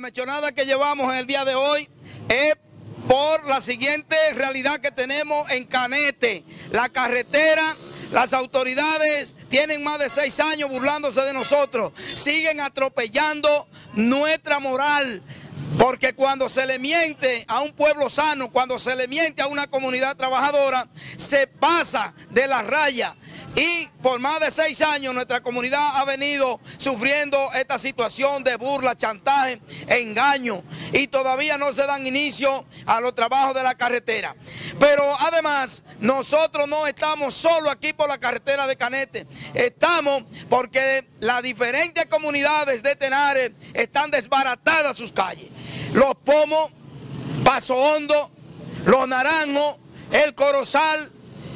mechonada que llevamos en el día de hoy es por la siguiente realidad que tenemos en Canete. La carretera, las autoridades tienen más de 6 años burlándose de nosotros, siguen atropellando nuestra moral. Porque cuando se le miente a un pueblo sano, cuando se le miente a una comunidad trabajadora, se pasa de la raya. Y por más de 6 años nuestra comunidad ha venido sufriendo esta situación de burla, chantaje, engaño. Y todavía no se dan inicio a los trabajos de la carretera. Pero además, nosotros no estamos solo aquí por la carretera de Canete. Estamos porque las diferentes comunidades de Tenares están desbaratadas sus calles. Los Pomos, Paso Hondo, Los Naranjos, El Corozal,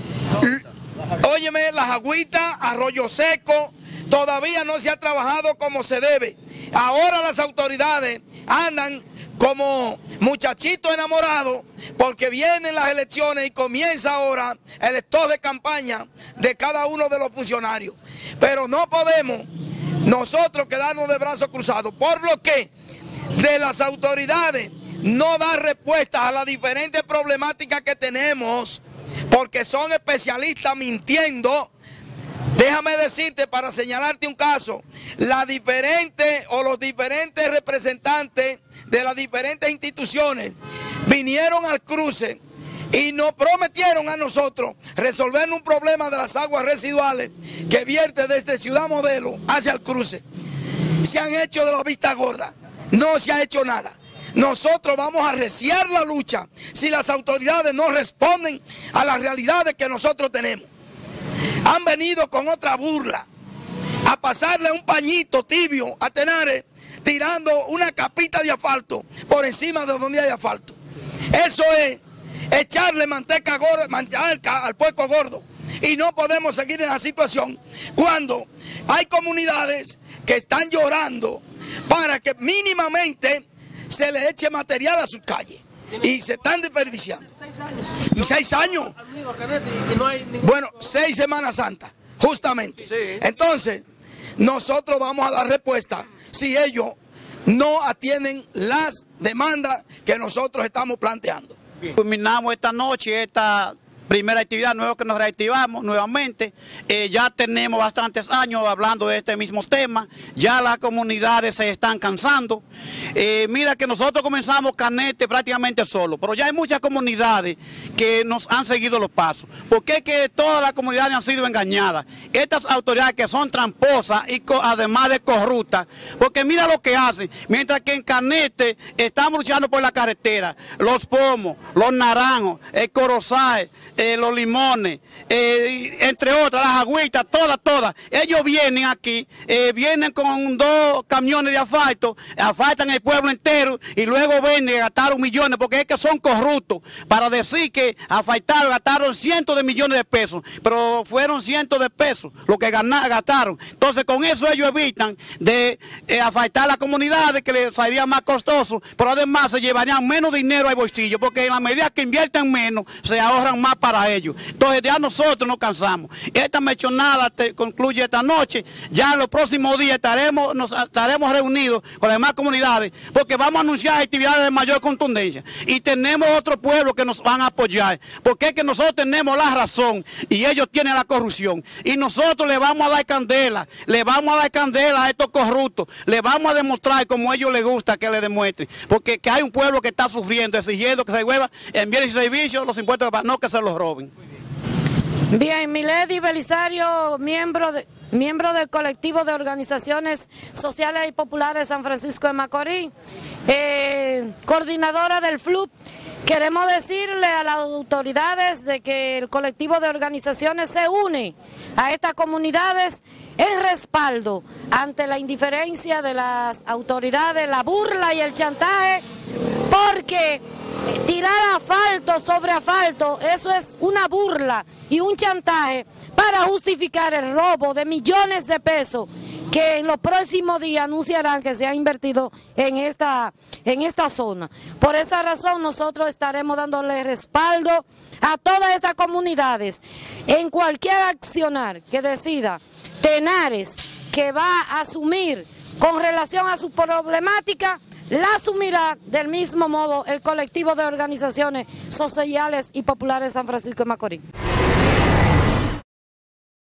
óyeme, Las Agüitas, Arroyo Seco, todavía no se ha trabajado como se debe. Ahora las autoridades andan como muchachitos enamorados porque vienen las elecciones y comienza ahora el stop de campaña de cada uno de los funcionarios. Pero no podemos nosotros quedarnos de brazos cruzados, por lo que de las autoridades no da respuesta a las diferentes problemáticas que tenemos, porque son especialistas mintiendo. Déjame decirte, para señalarte un caso, los diferentes representantes de las diferentes instituciones vinieron al cruce y nos prometieron a nosotros resolver un problema de las aguas residuales que vierte desde Ciudad Modelo hacia el cruce. Se han hecho de la vista gorda, no se ha hecho nada. Nosotros vamos a arreciar la lucha si las autoridades no responden a las realidades que nosotros tenemos. Han venido con otra burla, a pasarle un pañito tibio a Tenares, tirando una capita de asfalto por encima de donde hay asfalto. Eso es echarle manteca al puerco gordo. Y no podemos seguir en la situación cuando hay comunidades que están llorando para que mínimamente se le eche material a sus calles. Y se están desperdiciando. 6 años. Bueno, 6 Semanas Santas, justamente. Entonces, nosotros vamos a dar respuesta si ellos no atienden las demandas que nosotros estamos planteando. Culminamos esta noche esta primera actividad, nuevo que nos reactivamos nuevamente. Ya tenemos bastantes años hablando de este mismo tema, ya las comunidades se están cansando. Mira que nosotros comenzamos Canete prácticamente solo, pero ya hay muchas comunidades que nos han seguido los pasos, porque es que todas las comunidades han sido engañadas. Estas autoridades que son tramposas y además de corruptas, porque mira lo que hacen, mientras que en Canete estamos luchando por la carretera, Los Pomos, Los Naranjos, el Corozal, Los Limones, entre otras, Las Agüitas, todas. Ellos vienen aquí, vienen con 2 camiones de asfalto, asfaltan el pueblo entero y luego venden, gastaron millones, porque es que son corruptos, para decir que asfaltaron, gastaron cientos de millones de pesos, pero fueron cientos de pesos lo que gastaron. Entonces con eso ellos evitan de asfaltar las comunidades, que les saldría más costoso, pero además se llevarían menos dinero al bolsillo, porque en la medida que invierten menos, se ahorran más para ellos. Entonces ya nosotros nos cansamos. Esta mechonada concluye esta noche. Ya en los próximos días nos estaremos reunidos con las demás comunidades, porque vamos a anunciar actividades de mayor contundencia. Y tenemos otros pueblos que nos van a apoyar, porque es que nosotros tenemos la razón y ellos tienen la corrupción. Y nosotros le vamos a dar candela, a estos corruptos, le vamos a demostrar como a ellos les gusta que le demuestren, porque que hay un pueblo que está sufriendo, exigiendo que se devuelvan en bienes y servicios los impuestos, no que se los roben. Bien, Milady Belisario, miembro del colectivo de organizaciones sociales y populares de San Francisco de Macorís, coordinadora del FLUP. Queremos decirle a las autoridades de que el colectivo de organizaciones se une a estas comunidades en respaldo ante la indiferencia de las autoridades, la burla y el chantaje, porque tirar asfalto sobre asfalto, eso es una burla y un chantaje para justificar el robo de millones de pesos que en los próximos días anunciarán que se ha invertido en esta zona. Por esa razón nosotros estaremos dándole respaldo a todas estas comunidades en cualquier accionar que decida Tenares que va a asumir con relación a su problemática. la asumirá del mismo modo el colectivo de organizaciones sociales y populares de San Francisco de Macorís.